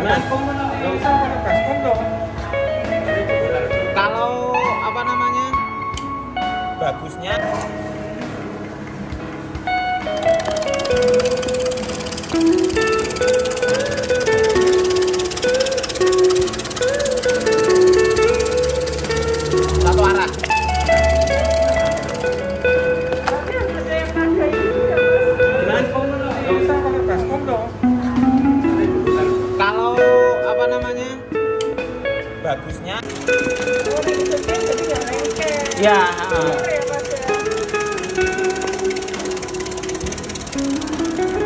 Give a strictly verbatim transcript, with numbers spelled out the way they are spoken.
Nggak usah pakai baskom dong. Kalau apa namanya bagusnya satu arah. Nggak usah pakai baskom dong. Kalau apa namanya bagusnya Oh, digituin jadi nggak lengket. ya Bener ya, Mas, ya?